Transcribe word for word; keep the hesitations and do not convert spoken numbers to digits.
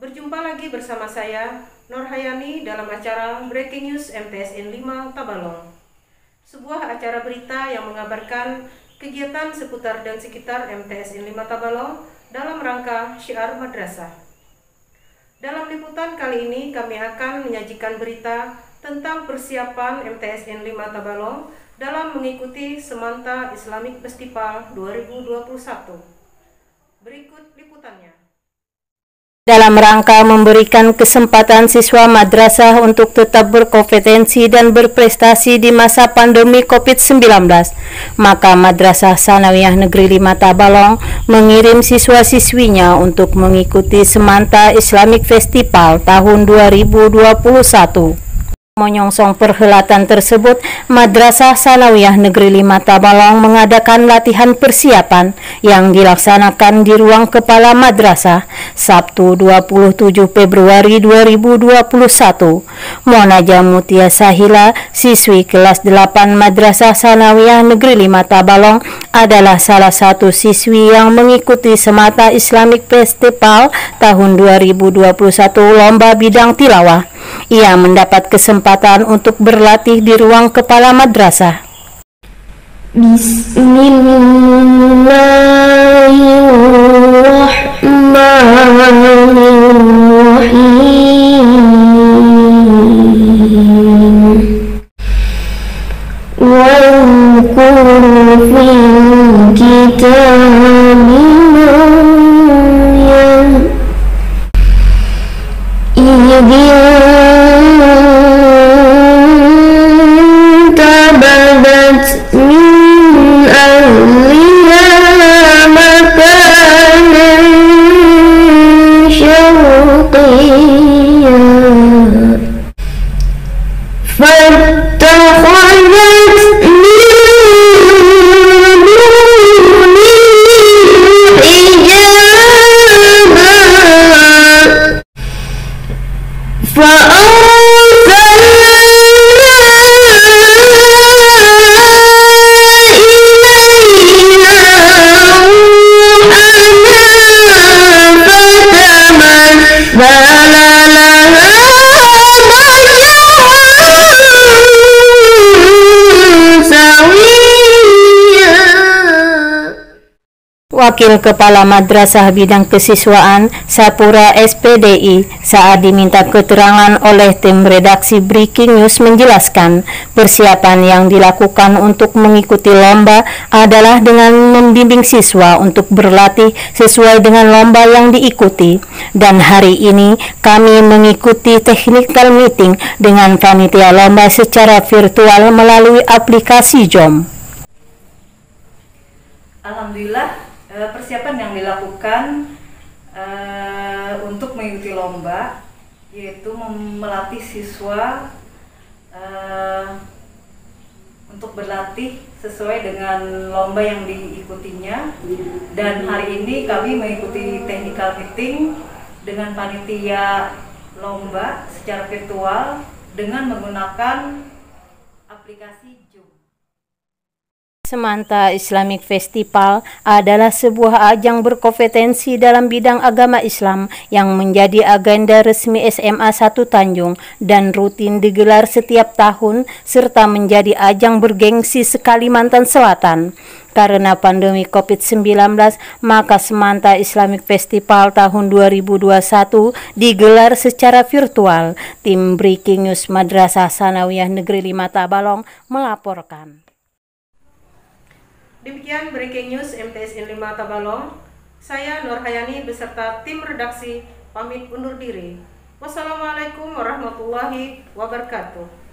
Berjumpa lagi bersama saya, Nurhayani, dalam acara Breaking News M T S N lima Tabalong. Sebuah acara berita yang mengabarkan kegiatan seputar dan sekitar M T S N lima Tabalong dalam rangka syiar madrasah. Dalam liputan kali ini kami akan menyajikan berita tentang persiapan M T S N lima Tabalong dalam mengikuti Semanta Islamic Festival dua ribu dua puluh satu. Berikut liputannya. Dalam rangka memberikan kesempatan siswa madrasah untuk tetap berkompetensi dan berprestasi di masa pandemi COVID sembilan belas, maka Madrasah Tsanawiyah Negeri lima Tabalong mengirim siswa-siswinya untuk mengikuti Semanta Islamic Festival tahun dua ribu dua puluh satu. Menyongsong perhelatan tersebut, Madrasah Tsanawiyah Negeri lima Tabalong mengadakan latihan persiapan yang dilaksanakan di ruang kepala madrasah Sabtu dua puluh tujuh Februari dua ribu dua puluh satu. Monaja Mutia Sahila, siswi kelas delapan Madrasah Tsanawiyah Negeri lima Tabalong, adalah salah satu siswi yang mengikuti Semanta Islamic Festival tahun dua ribu dua puluh satu lomba bidang tilawah. Ia mendapat kesempatan untuk berlatih di ruang kepala madrasah. Bismillahirrahmanirrahim. Wa qul fil kitabina Wakil Kepala Madrasah Bidang Kesiswaan Sapura S P D I saat diminta keterangan oleh tim redaksi Breaking News menjelaskan persiapan yang dilakukan untuk mengikuti lomba adalah dengan membimbing siswa untuk berlatih sesuai dengan lomba yang diikuti, dan hari ini kami mengikuti technical meeting dengan panitia lomba secara virtual melalui aplikasi Zoom. Alhamdulillah, persiapan yang dilakukan uh, untuk mengikuti lomba yaitu melatih siswa uh, untuk berlatih sesuai dengan lomba yang diikutinya, dan hari ini kami mengikuti technical meeting dengan panitia lomba secara virtual dengan menggunakan aplikasi Zoom. Semanta Islamic Festival adalah sebuah ajang berkompetensi dalam bidang agama Islam yang menjadi agenda resmi S M A satu Tanjung dan rutin digelar setiap tahun serta menjadi ajang bergengsi se-Kalimantan Selatan. Karena pandemi COVID sembilan belas, maka Semanta Islamic Festival tahun dua ribu dua puluh satu digelar secara virtual. Tim Breaking News Madrasah Tsanawiyah Negeri lima Tabalong melaporkan. Demikian Breaking News M T S N lima Tabalong. Saya Nurhayani beserta tim redaksi pamit undur diri. Wassalamualaikum warahmatullahi wabarakatuh.